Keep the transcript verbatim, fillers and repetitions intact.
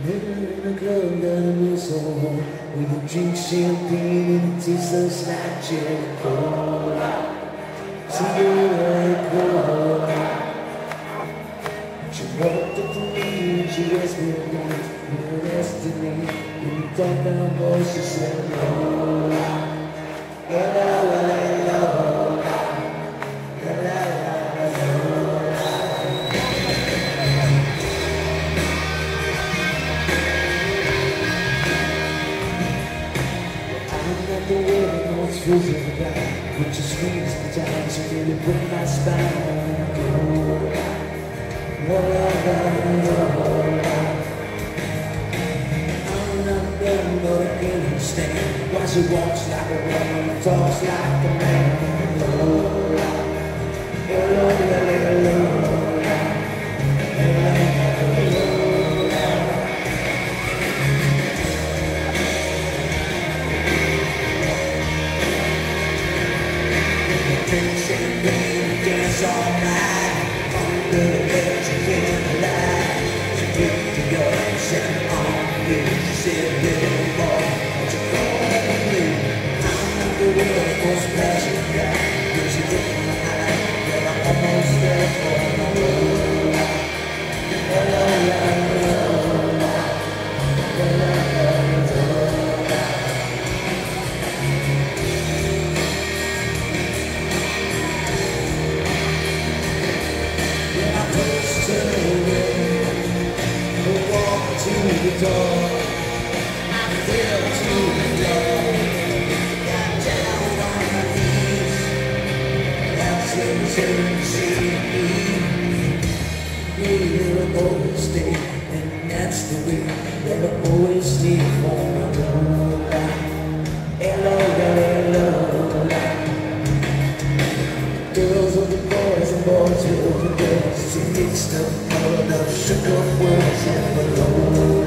Living in a club that I miss so hard. We can drink champagne and it tastes just like gin cola. See you like cola. She walked up to me and she asked me once, you're destiny. When you talk down voice, she said, Lola. Hello, hello, hello. The way I know it's freezing right. Put your squeeze the time, so really put my spine. Oh, oh, oh, I'm not better, but I can't understand why she walks like a woman and talks like a man. Oh, hello, hello, hello. Drink champagne, dance all night under the electric candlelight. She picked me up and set on me. She said, little boy, won't you call me? I'm the world's most passionate guy. When she looked in my eyes, well, I almost fell for the world. Hello, hello, hello, hello. To the door, I fell to the floor, got down on my knees. That's when she will always stay, and that's the way that I always stay for my Lola. Hello, hello, girls of the boys and boys of the girls. She mixed up all of the sugar words and below.